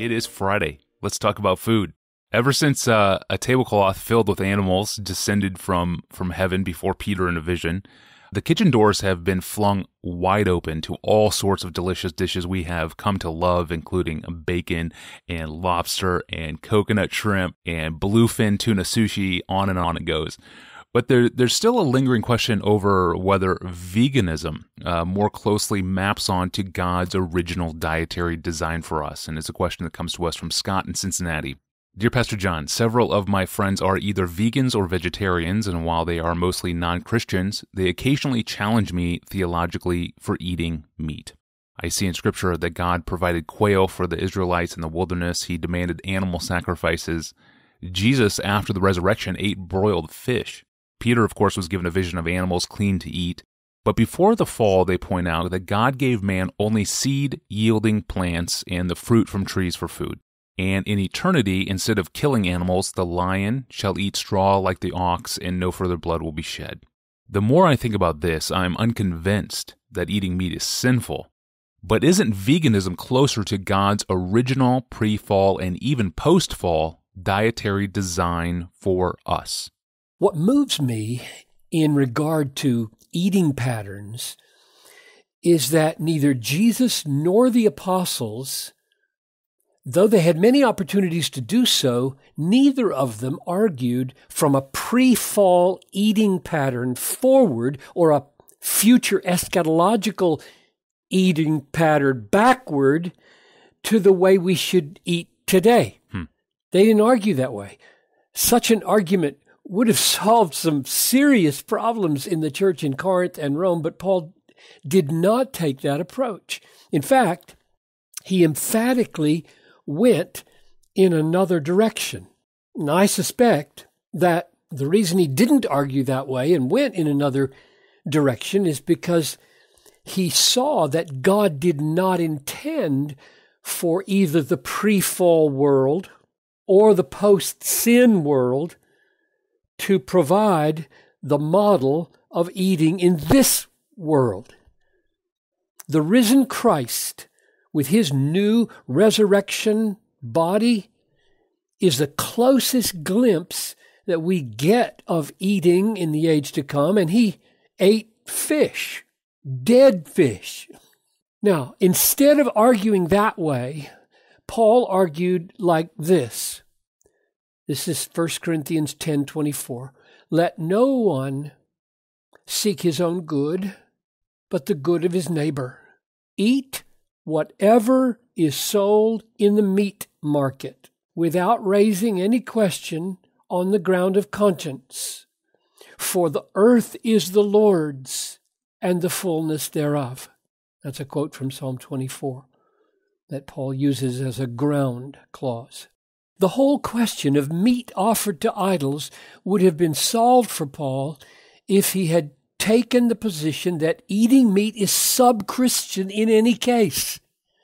It is Friday. Let's talk about food. Ever since a tablecloth filled with animals descended from heaven before Peter in a vision, the kitchen doors have been flung wide open to all sorts of delicious dishes we have come to love, including bacon and lobster and coconut shrimp and bluefin tuna sushi, on it goes. But there's still a lingering question over whether veganism more closely maps onto God's original dietary design for us. And it's a question that comes to us from Scott in Cincinnati. Dear Pastor John, several of my friends are either vegans or vegetarians, and while they are mostly non-Christians, they occasionally challenge me theologically for eating meat. I see in Scripture that God provided quail for the Israelites in the wilderness. He demanded animal sacrifices. Jesus, after the resurrection, ate broiled fish. Peter, of course, was given a vision of animals clean to eat. But before the fall, they point out that God gave man only seed-yielding plants and the fruit from trees for food. And in eternity, instead of killing animals, the lion shall eat straw like the ox, and no further blood will be shed. The more I think about this, I'm unconvinced that eating meat is sinful. But isn't veganism closer to God's original pre-fall and even post-fall dietary design for us? What moves me in regard to eating patterns is that neither Jesus nor the apostles, though they had many opportunities to do so, neither of them argued from a pre-fall eating pattern forward or a future eschatological eating pattern backward to the way we should eat today. They didn't argue that way. Such an argument would have solved some serious problems in the church in Corinth and Rome, but Paul did not take that approach. In fact, he emphatically went in another direction. And I suspect that the reason he didn't argue that way and went in another direction is because he saw that God did not intend for either the pre-fall world or the post-sin world to provide the model of eating in this world. The risen Christ, with his new resurrection body, is the closest glimpse that we get of eating in the age to come, and he ate fish, dead fish. Now, instead of arguing that way, Paul argued like this. This is 1 Corinthians 10:24. Let no one seek his own good, but the good of his neighbor. Eat whatever is sold in the meat market without raising any question on the ground of conscience. For the earth is the Lord's and the fullness thereof. That's a quote from Psalm 24 that Paul uses as a ground clause. The whole question of meat offered to idols would have been solved for Paul if he had taken the position that eating meat is sub-Christian in any case.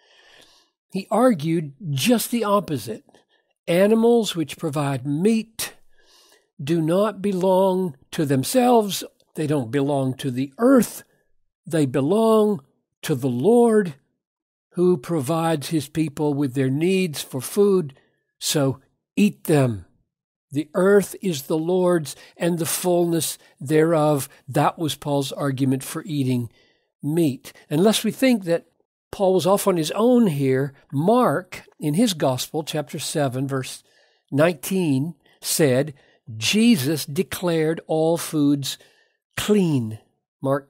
He argued just the opposite. Animals which provide meat do not belong to themselves. They don't belong to the earth. They belong to the Lord, who provides his people with their needs for food. So eat them. The earth is the Lord's and the fullness thereof. That was Paul's argument for eating meat. Unless we think that Paul was off on his own here, Mark, in his gospel, chapter 7, verse 19, said, Jesus declared all foods clean. Mark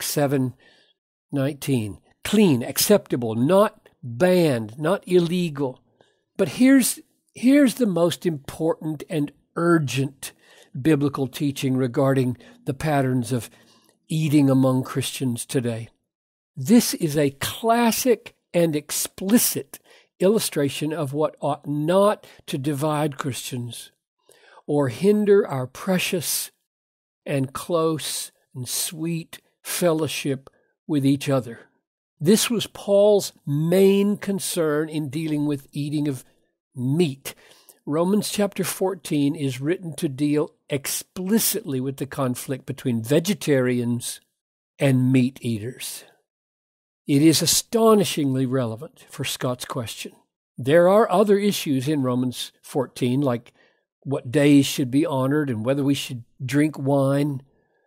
7:19. Clean, acceptable, not banned, not illegal. But here's the most important and urgent biblical teaching regarding the patterns of eating among Christians today. This is a classic and explicit illustration of what ought not to divide Christians or hinder our precious and close and sweet fellowship with each other. This was Paul's main concern in dealing with eating of meat. Romans chapter 14 is written to deal explicitly with the conflict between vegetarians and meat eaters. It is astonishingly relevant for Scott's question. There are other issues in Romans 14, like what days should be honored and whether we should drink wine.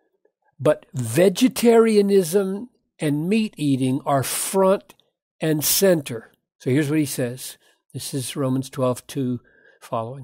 But vegetarianism and meat eating are front and center. So here's what he says. This is Romans 12:2 following.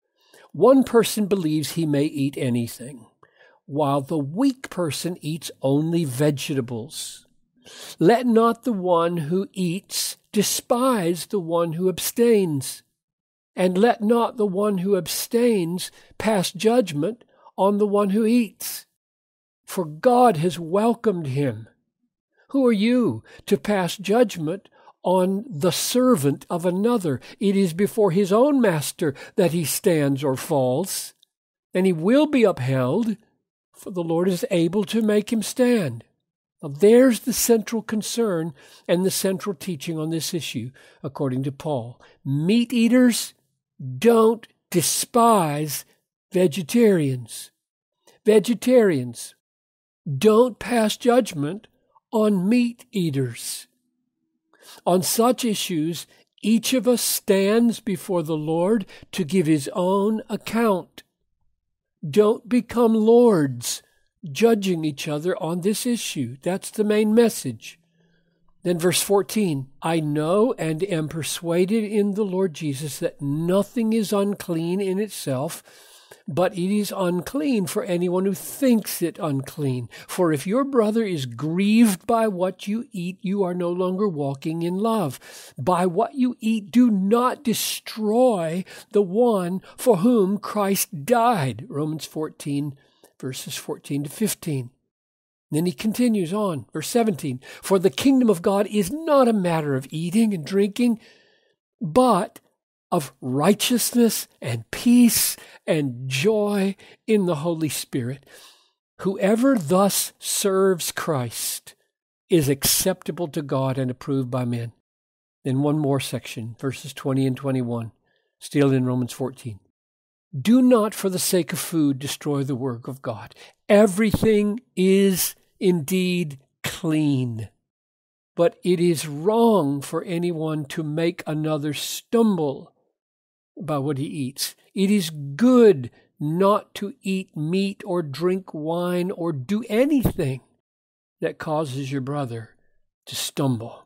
One person believes he may eat anything, while the weak person eats only vegetables. Let not the one who eats despise the one who abstains, and let not the one who abstains pass judgment on the one who eats. For God has welcomed him. Who are you to pass judgment on the servant of another? It is before his own master that he stands or falls, and he will be upheld, for the Lord is able to make him stand. Now, there's the central concern and the central teaching on this issue, according to Paul. Meat eaters don't despise vegetarians. Vegetarians don't pass judgment on meat eaters. On such issues, each of us stands before the Lord to give his own account. Don't become lords judging each other on this issue. That's the main message. Then verse 14, I know and am persuaded in the Lord Jesus that nothing is unclean in itself, but it is unclean for anyone who thinks it unclean. For if your brother is grieved by what you eat, you are no longer walking in love. By what you eat, do not destroy the one for whom Christ died. Romans 14, verses 14 to 15. Then he continues on, verse 17. For the kingdom of God is not a matter of eating and drinking, but of righteousness and peace and joy in the Holy Spirit. Whoever thus serves Christ is acceptable to God and approved by men. Then one more section, verses 20 and 21, still in Romans 14. Do not for the sake of food destroy the work of God. Everything is indeed clean, but it is wrong for anyone to make another stumble by what he eats. It is good not to eat meat or drink wine or do anything that causes your brother to stumble.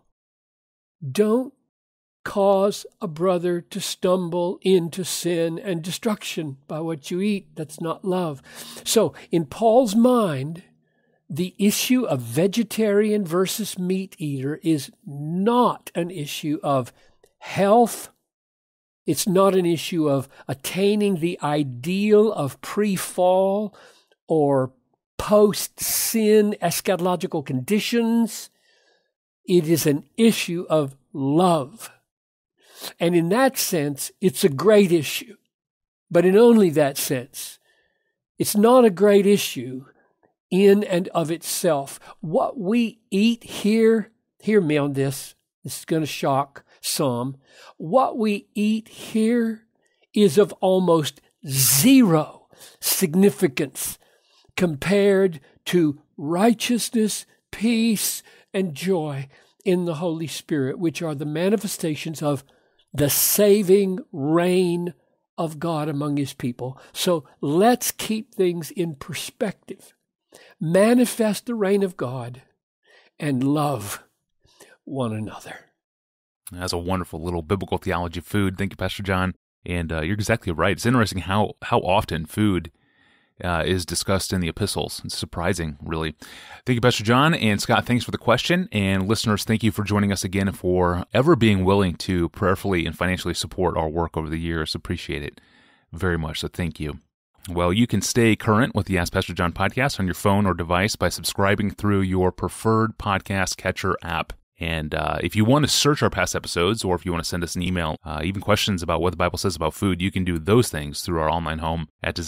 Don't cause a brother to stumble into sin and destruction by what you eat. That's not love. So in Paul's mind, the issue of vegetarian versus meat eater is not an issue of health. It's not an issue of attaining the ideal of pre-fall or post-sin eschatological conditions. It is an issue of love. And in that sense, it's a great issue. But in only that sense, it's not a great issue in and of itself. What we eat here, hear me on this, this is going to shock some. What we eat here is of almost zero significance compared to righteousness, peace, and joy in the Holy Spirit, which are the manifestations of the saving reign of God among his people. So let's keep things in perspective. Manifest the reign of God and love one another. That's a wonderful little biblical theology of food. Thank you, Pastor John. And you're exactly right. It's interesting how often food is discussed in the epistles. It's surprising, really. Thank you, Pastor John. And Scott, thanks for the question. And listeners, thank you for joining us again, for ever being willing to prayerfully and financially support our work over the years. Appreciate it very much. So thank you. Well, you can stay current with the Ask Pastor John podcast on your phone or device by subscribing through your preferred podcast catcher app. And if you want to search our past episodes, or if you want to send us an email, even questions about what the Bible says about food, you can do those things through our online home at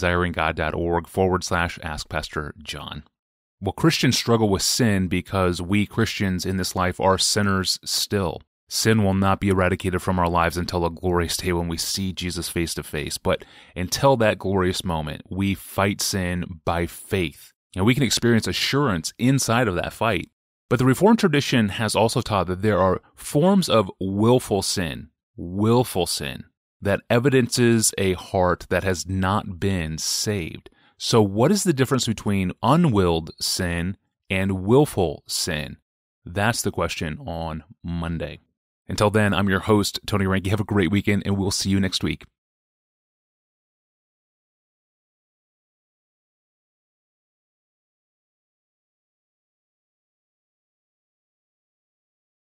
desiringgod.org/AskPastorJohn. Well, Christians struggle with sin because we Christians in this life are sinners still. Sin will not be eradicated from our lives until a glorious day when we see Jesus face to face. But until that glorious moment, we fight sin by faith. And we can experience assurance inside of that fight. But the Reformed tradition has also taught that there are forms of willful sin, willful sin that evidences a heart that has not been saved. So what is the difference between unwilled sin and willful sin? That's the question on Monday. Until then, I'm your host, Tony Reinke. Have a great weekend, and we'll see you next week.